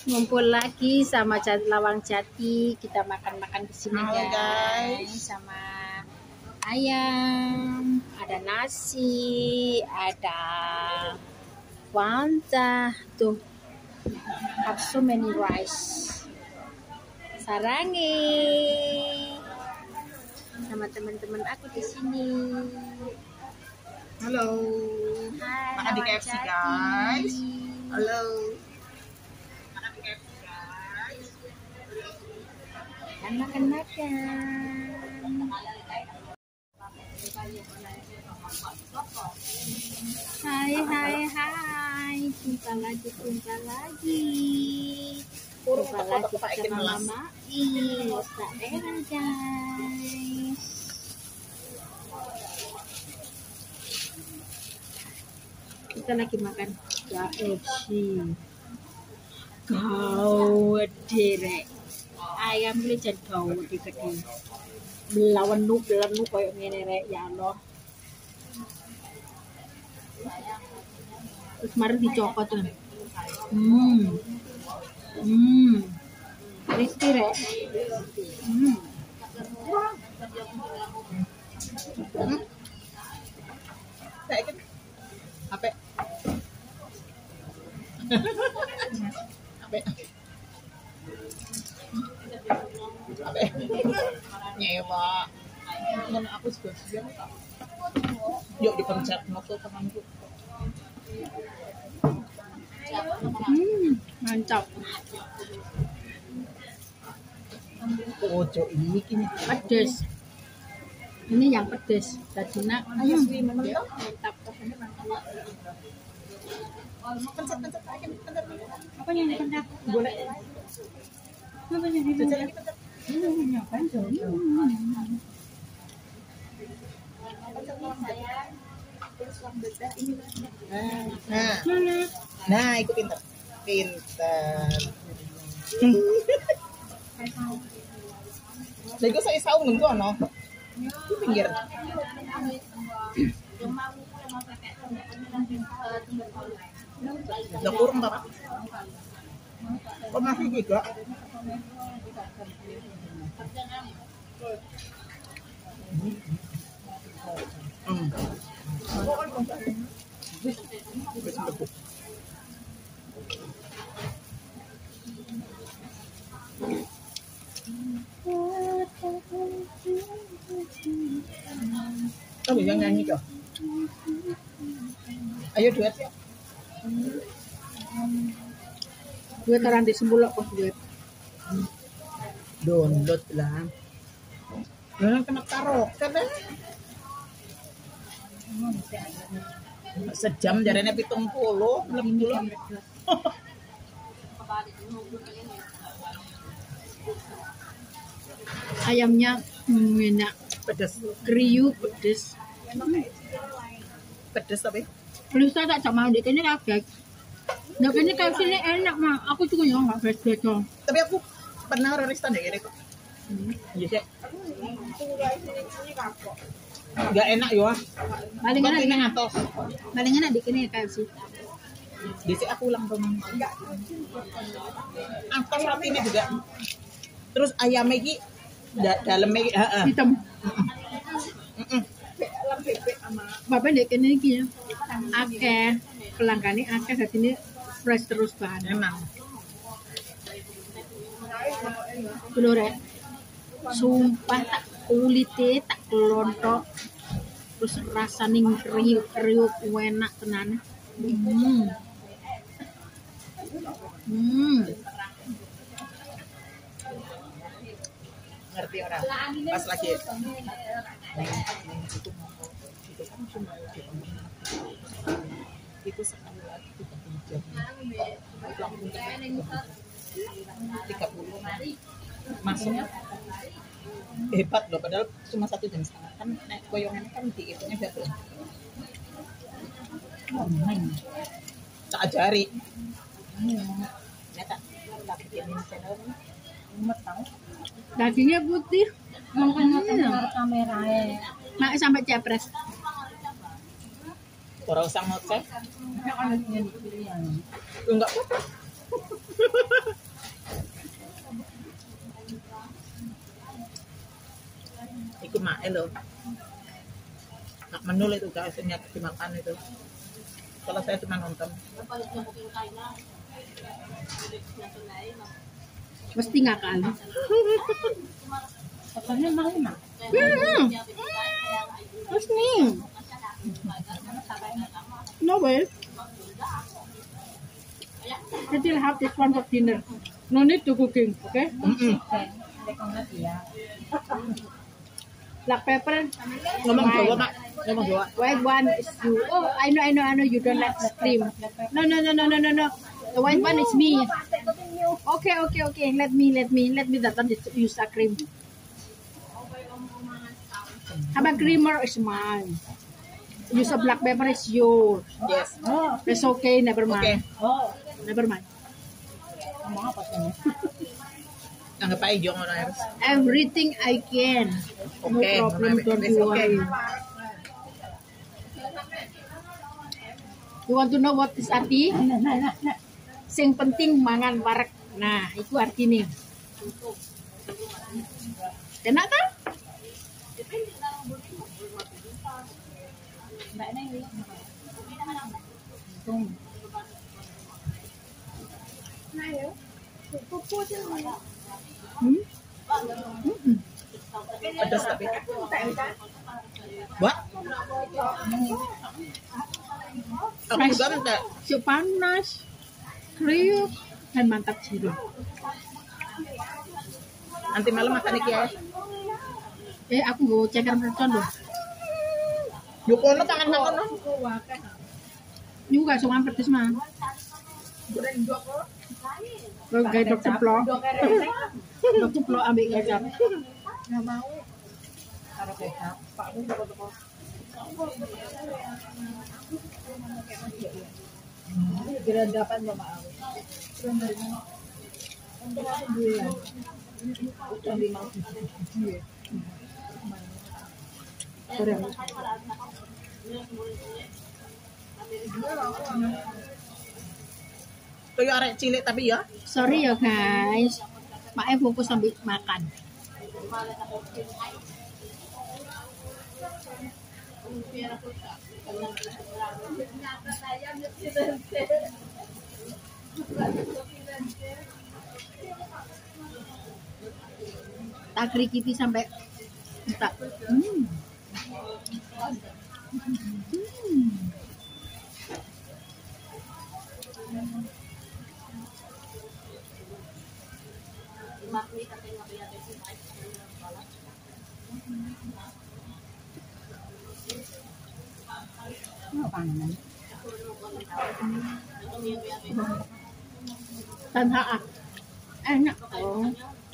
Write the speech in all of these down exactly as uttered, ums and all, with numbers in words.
Ngumpul lagi sama Lawang Jati, kita makan-makan di sini Halo, guys. guys. Sama ayam, ada nasi, ada wanta, tuh have so many rice. Sarangi sama teman-teman aku di sini. Halo. Hai, Makan di Lawang K F C Jati. guys. Halo. Makan di K F C guys. Dan makan-makan. Hai hai hai, jumpa lagi jumpa lagi. Jumpa lagi sama Mama Is, daerah guys. Kita lagi makan K F C. Kau derek ayam ini jadi kau gede. Melawan nuk melawan nuk kayak ngene rek ya Allah. Terus mari dicokot kan. Hmm. Hmm. Crispy rek. Hmm. Hmm. Saya kan apa? Apa? Apa? Nyewa. Mana aku juga siang. Yuk dipencet motor temanku. Hmm, mantap. Ojo ini kini Pedes. Ini yang pedes. Dadina. ayo sih memang Ya, tuh. mantap. Pencet pencet aja pencet. Apa yang dipencet? Boleh. Apa yang Pencet dipencet? lagi pencet. Hmm, ngapain tuh? Nah, Mana? nah, itu pintar, pintar. Lagi saya saung nunggu no, di pinggir. Udah kurang apa? Kok masih juga? Hmm. Wis mlebu. Kamu yang nyanyi kok? Ayo duet ya. Gue taran di sembulok kok duit. Download lah. Jangan kena karaoke deh. Sejam jarene pitung puluh, enam puluh. Ayamnya hmm, enak, Pedes. kriuk pedes. Pedes tapi. Lu saya tak sama dia kayaknya kaget. Nah kayaknya kayak sini enak mah. Aku juga ya nggak best-best dong. Tapi aku pernah reristan deh gini kok. Iya sih. Enggak enak ya. Paling enak ini ngatos. paling enak di sini kayak sih. Jadi aku ulang tahun. Atas roti ini juga. Terus ayamnya ini da dalamnya ini, heeh. Hitam. Heeh. Bapak dek ini iki ya. Akeh pelanggan ini akeh jadi ini fresh terus bahan. Emang. Belum sumpah tak kulitnya tak kelontok. Terus rasanya kriuk-kriuk enak tenan. Hmm. Hmm. Ngerti orang. Pas lagi itu itu kan cuma itu sekali lagi tiga puluh jam. tiga puluh masuknya hebat loh, padahal cuma satu jam setengah kan naik koyongan kan dihitungnya berapa? Oh main, tak ajari. Nyata, tak bikinin channel kan, umat tahu. Dagingnya putih. Ngomong-ngomong kamera Nah, sampai cepres. Orang usah ngoceh. Enggak apa-apa. Ikut mak lo. Nak menul itu guys, yang dimakan itu. Kalau saya cuma nonton. Mesti ngakal. Pokoknya mau enak. Hmm. Terus nih. No way. Still have this one for dinner. No need to cooking, okay? Mm-mm. Rekomendasi ya. Black pepper. Ngomong Jawa mak, ngomong Jawa. White one is you. Oh, I know, I know, I know. You don't like cream. No, no, no, no, no, no, no. The white one is me. Okay, okay, okay. Let me, let me, let me. That one use a cream. Have a creamer is mine. Use a black pepper is yours. Yes. Oh, It's okay. Never Okay. mind. oh. Never mind. Ngomong apa sih? Anggap aja jangan harus. Everything I can. No Okay, problem. mama, Don't it's you okay. worry. You want to know what is arti? Nah, nah, nah, nah. Sing penting mangan warek. Nah, itu artinya. Enak kan? Mbak Neng. Tung. Hmm? Mm-mm. Pedas tapi. Wah, aku juga minta. So panas, kriuk, dan mantap jiru. Nanti malam makan iki ya. Eh, aku mau ceker mercon loh. Yuk kono tangan nang kono. Juga sungan pedes mah. Kalau kayak dokter Plo, dokter Plo ambil kecap. Nggak mau. Taruh kecap. Pak Bu toko-toko. Kira dapat Bapak Awi. Kurang dari mana? Untuk satu bulan. Kurang lima tujuh ya. Kurang. Kayak arek cilik tapi ya. Sorry ya guys, Maknya fokus sambil makan. Tak krikiti sampai tak. Hmm. Hmm. Apa namanya? Tanha ah. Enak oh.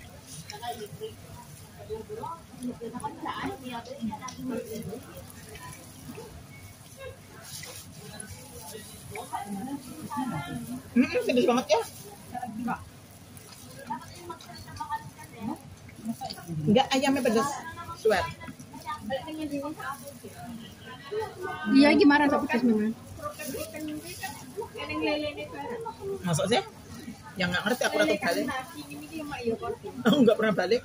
Hmm, pedes banget ya. Enggak, ayamnya pedes. Sweat. Iya gimana tapi pedes memang. Masuk sih? Yang nggak ngerti aku ratu balik. Oh, nggak pernah balik.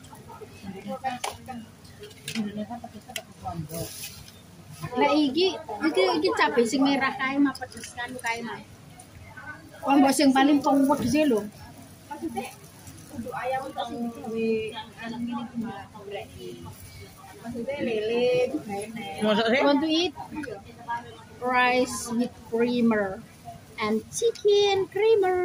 Lah iki iki iki cabe sing merah kae mah pedes kan kae mah. Wong mbok sing paling pong pedes lho. Maksudnya untuk ayam itu di anak ini gimana maksudnya lele enak. Masuk sih? Want to eat rice with creamer and chicken creamer.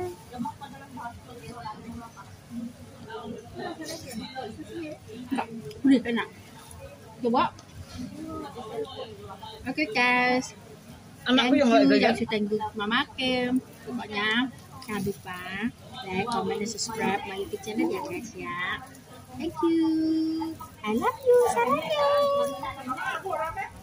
Udah enak. Coba. Oke okay, guys. Anakku Thank yang you nggak yang jajan. sudah ikut Mama Kim. Pokoknya jangan lupa like, comment, dan subscribe my YouTube channel ya guys ya. Thank you. I love you. Sarangnya.